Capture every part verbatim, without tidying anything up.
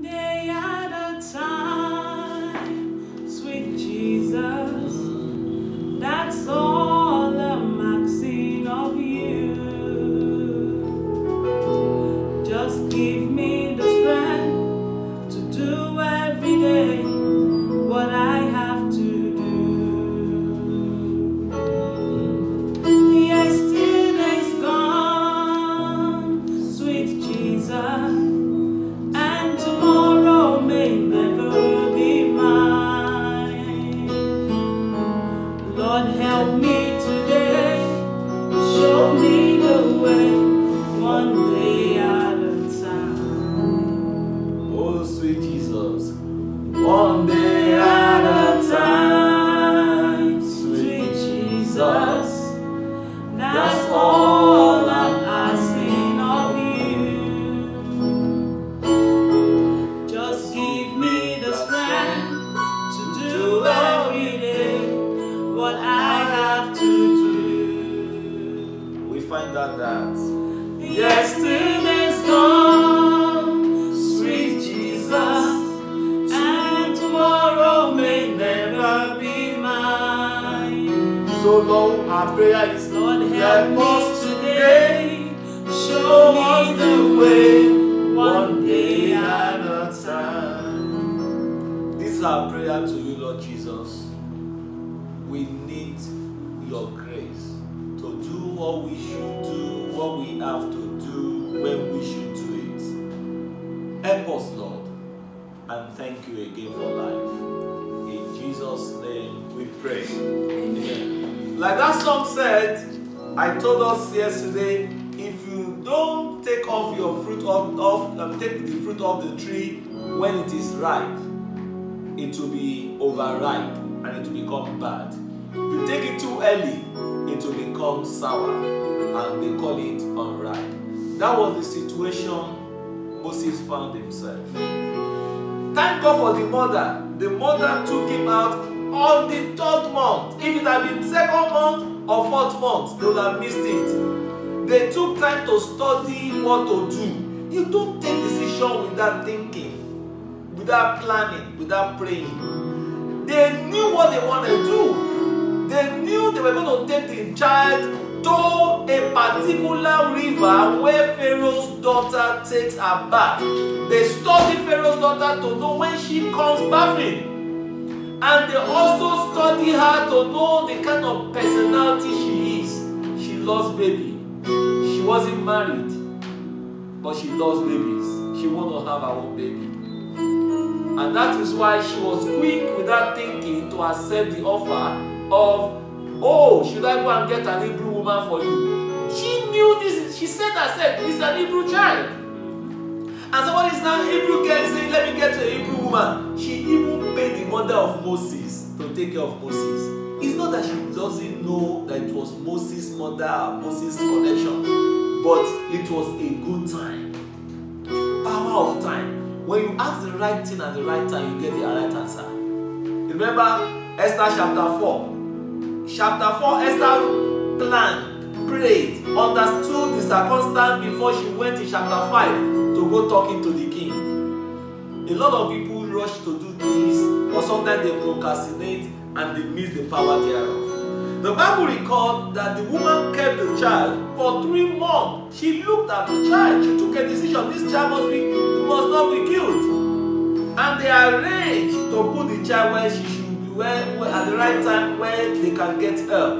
day at a time, sweet Jesus, that's all I'm asking of you. Just give me the strength to do every day what I have to do. Yesterday's gone, sweet Jesus, and tomorrow may never be mine. Lord, help me today, show me the way, one day at a time. Oh, sweet Jesus, one day at a time, sweet Jesus, that's all I'm asking of you. Just give me the strength to do every day what I have to do. we find out that Yesterday's gone, sweet Jesus, and tomorrow may never be mine. so long our prayer is, Lord, help help me us today, show me the way, one day at a time. This is our prayer to you, Lord Jesus. We need your grace to do what we should do, what we have to do, when we should do it. Help us, Lord, and thank you again for life. In Jesus' name we pray. Amen. Like that song said, I told us yesterday, if you don't take off your fruit off, off um, take the fruit off the tree when it is ripe, it will be overripe and it will become bad. If you take it too early, it will become sour and they call it unripe. That was the situation Moses found himself. Thank God for the mother. The mother took him out on the third month. If it had been second month or fourth month, they would have missed it. They took time to study what to do. You don't take decision without thinking, without planning, without praying. They knew what they wanted to do. They knew they were going to take the child to a particular river where Pharaoh's daughter takes her bath. They study Pharaoh's daughter to know when she comes bathing. And they also study her to know the kind of personality she is. She loves baby. She wasn't married, but she loves babies. She wanted to have her own baby. And that is why she was quick without thinking to accept the offer of, oh, should I go and get an Hebrew woman for you? She knew this. She said herself, this is an Hebrew child. And somebody is now Hebrew girl saying, let me get a Hebrew woman. She even paid the mother of Moses to take care of Moses. It's not that she doesn't know that it was Moses' mother or Moses' connection, but it was a good time. Power of time. When you ask the right thing at the right time, you get the right answer. Remember Esther chapter four. Chapter four, Esther planned, prayed, understood the circumstance before she went in chapter five to go talking to the king. A lot of people rush to do things, or sometimes they procrastinate and they miss the power thereof. The Bible recorded that the woman kept the child for three months. She looked at the child. She took a decision. This child must be, must not be killed. And they arranged to put the child where she should be, where, where at the right time, where they can get help.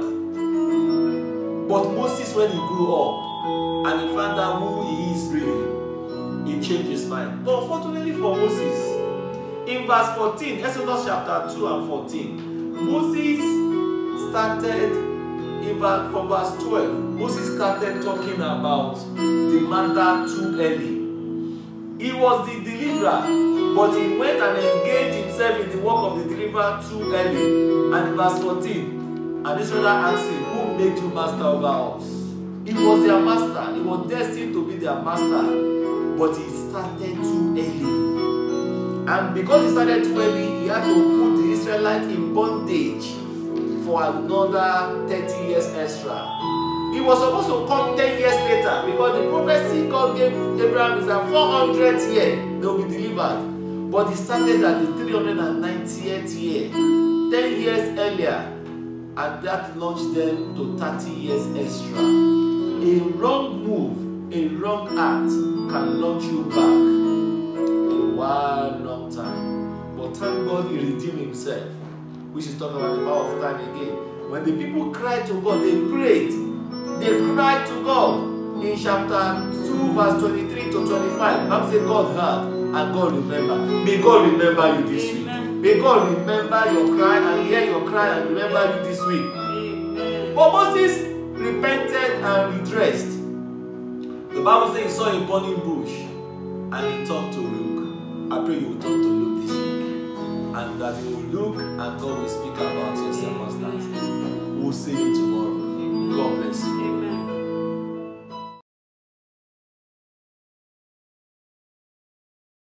But Moses, when he grew up and he found out who he is really, he changed his mind. But unfortunately for Moses, in verse fourteen, Exodus chapter two and fourteen, Moses started, in verse, from verse twelve, Moses started talking about the matter too early. He was the deliverer, but he went and engaged himself in the work of the deliverer too early. And in verse fourteen, and Israel asked him, who made you master over us? He was their master. He was destined to be their master, but he started too early. And because he started too early, he had to put the Israelites in bondage for another thirty years extra. He was supposed to come ten years later, because the prophecy God gave Abraham is that four hundredth year they will be delivered. But he started at the three hundred ninetieth year, ten years earlier, and that launched them to thirty years extra. A wrong move, a wrong act can launch you back a while, long time. But thank God he redeemed himself, which is talking about the power of time again. When the people cried to God, they prayed. They cried to God. In chapter two, verse twenty-three to twenty-five, Bible says God heard and God remember. May God remember you this Amen. week. May God remember your cry and hear your cry and remember you this week. Amen. But Moses repented and redressed. The Bible says he saw a burning bush and he talked to Luke. I pray you will talk to Luke this week. And that you will look and God will speak about your circumstances. We'll see you tomorrow. God bless you. Amen.